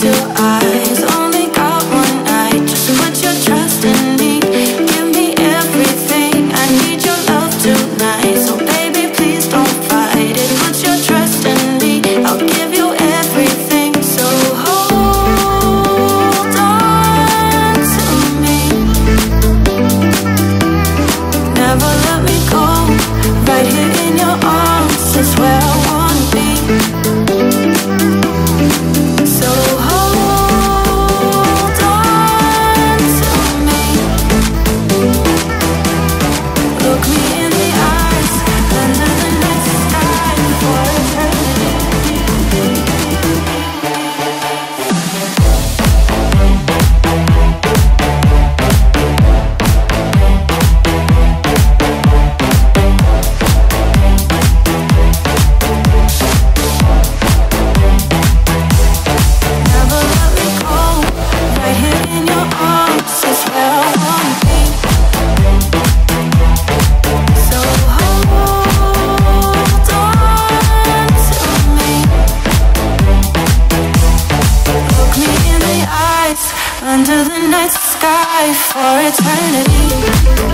Under the night sky for eternity.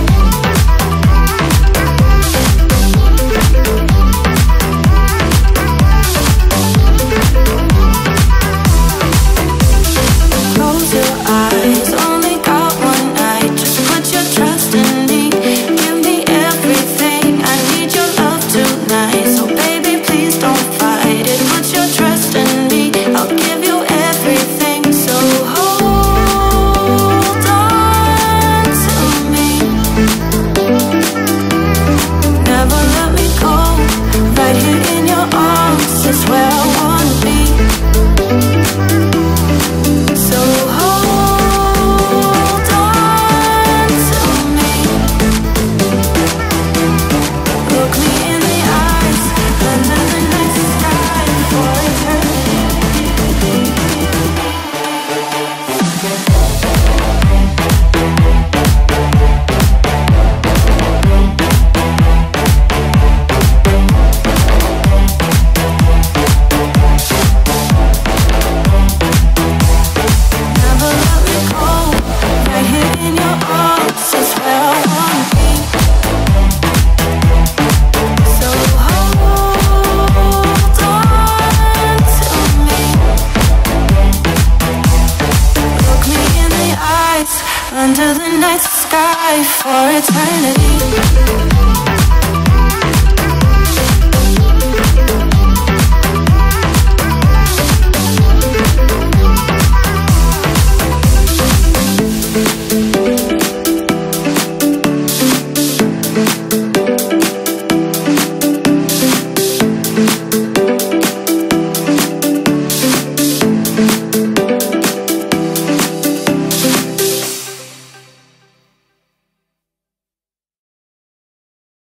Close your eyes, only got one night. Just put your trust in me. Give me everything. I need your love tonight. So baby, please don't fight it. Put your trust in me. I'll give you everything. So hold on to me. Never let me go. Right here in your arms is where I wanna be. So hold on to me. Look me in the eyes, under the night sky for eternity. Never let me go. Right here in your arms is where I wanna be. So hold on to me. Look me in the eyes, under the night sky for eternity.